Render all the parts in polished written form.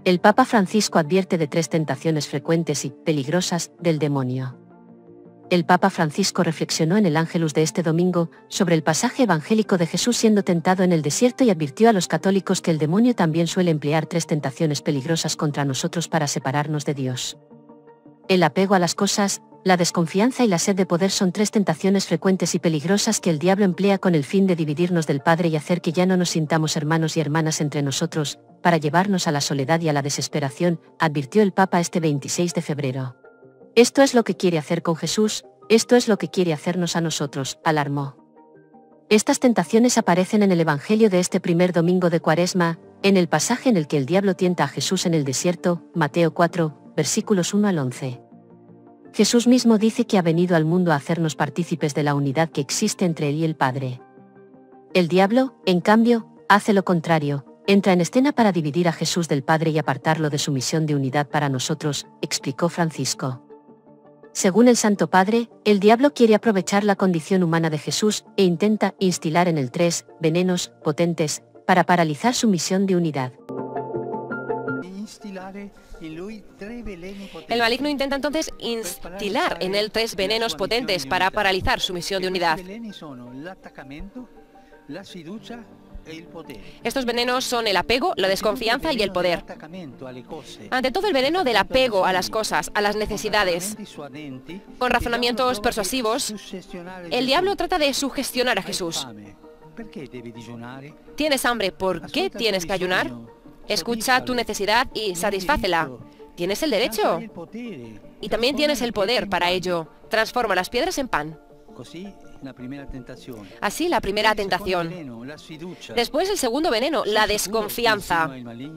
El Papa Francisco advierte de 3 tentaciones frecuentes y peligrosas del demonio. El Papa Francisco reflexionó en el Ángelus de este domingo sobre el pasaje evangélico de Jesús siendo tentado en el desierto y advirtió a los católicos que el demonio también suele emplear 3 tentaciones peligrosas contra nosotros para separarnos de Dios. El apego a las cosas, la desconfianza y la sed de poder son 3 tentaciones frecuentes y peligrosas que el diablo emplea con el fin de dividirnos del Padre y hacer que ya no nos sintamos hermanos y hermanas entre nosotros, para llevarnos a la soledad y a la desesperación, advirtió el Papa este 26 de febrero. Esto es lo que quiere hacer con Jesús, esto es lo que quiere hacernos a nosotros, alarmó. Estas tentaciones aparecen en el Evangelio de este primer domingo de Cuaresma, en el pasaje en el que el diablo tienta a Jesús en el desierto, Mateo 4, versículos 1 al 11. Jesús mismo dice que ha venido al mundo a hacernos partícipes de la unidad que existe entre Él y el Padre. El diablo, en cambio, hace lo contrario, entra en escena para dividir a Jesús del Padre y apartarlo de su misión de unidad para nosotros, explicó Francisco. Según el Santo Padre, el diablo quiere aprovechar la condición humana de Jesús e intenta instilar en él 3 venenos potentes para paralizar su misión de unidad. El maligno intenta entonces instilar en él 3 venenos potentes para paralizar su misión de unidad. Estos venenos son el apego, la desconfianza y el poder. Ante todo el veneno del apego a las cosas, a las necesidades. Con razonamientos persuasivos, el diablo trata de sugestionar a Jesús. ¿Tienes hambre? ¿Por qué tienes que ayunar? Escucha tu necesidad y satisfácela. Tienes el derecho. Y también tienes el poder para ello. Transforma las piedras en pan. Así la primera tentación. Después el segundo veneno, la desconfianza.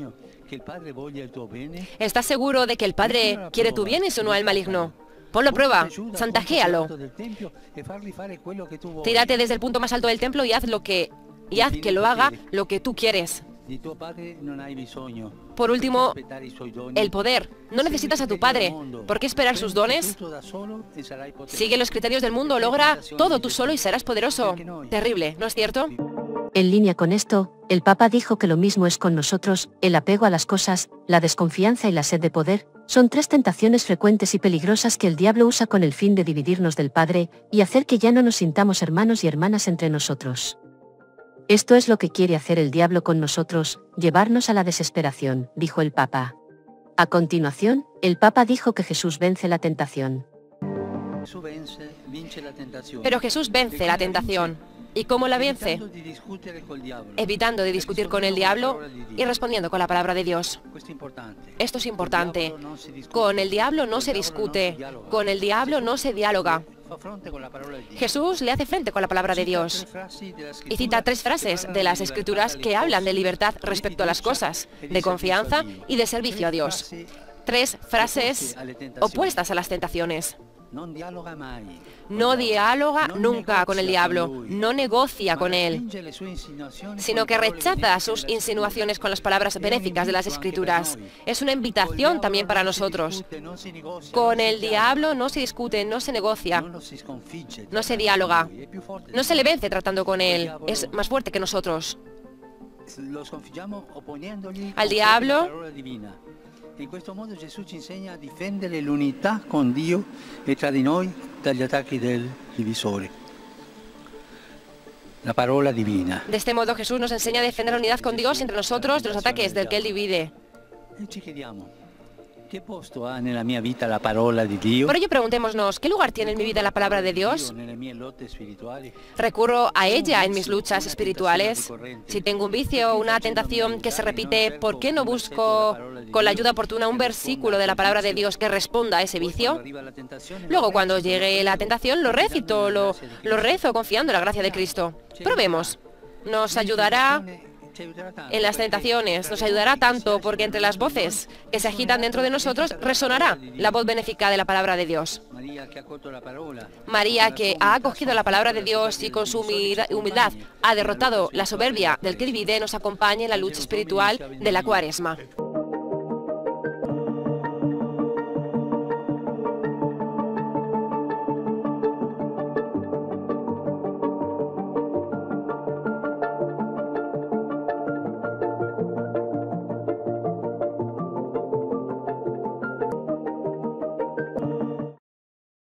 ¿Estás seguro de que el Padre quiere tu bien y no al maligno? Ponlo a prueba, chantajéalo. Tírate desde el punto más alto del templo y haz que lo haga lo que tú quieres. Por último, el poder. No necesitas a tu Padre. ¿Por qué esperar sus dones? Sigue los criterios del mundo, logra todo tú solo y serás poderoso. Terrible, ¿no es cierto? En línea con esto, el Papa dijo que lo mismo es con nosotros, el apego a las cosas, la desconfianza y la sed de poder, son 3 tentaciones frecuentes y peligrosas que el diablo usa con el fin de dividirnos del Padre y hacer que ya no nos sintamos hermanos y hermanas entre nosotros. Esto es lo que quiere hacer el diablo con nosotros, llevarnos a la desesperación, dijo el Papa. A continuación, el Papa dijo que Jesús vence la tentación. Pero Jesús vence la tentación. ¿Y cómo la vence? Evitando de discutir con el diablo y respondiendo con la palabra de Dios. Esto es importante. Con el diablo no se discute, con el diablo no se dialoga. Jesús le hace frente con la palabra de Dios y cita 3 frases de las Escrituras que hablan de libertad respecto a las cosas, de confianza y de servicio a Dios. 3 frases opuestas a las tentaciones. No dialoga nunca con el diablo, no negocia con él, sino que rechaza sus insinuaciones con las palabras benéficas de las Escrituras. Es una invitación también para nosotros. Con el diablo no se discute, no se negocia, no se dialoga, no se le vence tratando con él, es más fuerte que nosotros. Al diablo, in questo modo Gesù ci insegna a difendere l'unità con Dio e tra di noi dagli attacchi del divisore. La parola divina. De este modo Jesús nos enseña a defender la unidad con Dios entre nosotros de los ataques del que Él divide. E ci chiediamo, ¿qué posto ha nella mia vita la parola di Dio? Por ello preguntémonos, ¿qué lugar tiene en mi vida la palabra de Dios? ¿Recurro a ella en mis luchas espirituales? Si tengo un vicio o una tentación que se repite, ¿por qué no busco con la ayuda oportuna un versículo de la palabra de Dios que responda a ese vicio? Luego, cuando llegue la tentación, lo recito, lo rezo confiando en la gracia de Cristo. Probemos. Nos ayudará en las tentaciones, nos ayudará tanto porque entre las voces que se agitan dentro de nosotros resonará la voz benéfica de la palabra de Dios. María, que ha acogido la palabra de Dios y con su humildad ha derrotado la soberbia del que divide, nos acompaña en la lucha espiritual de la Cuaresma.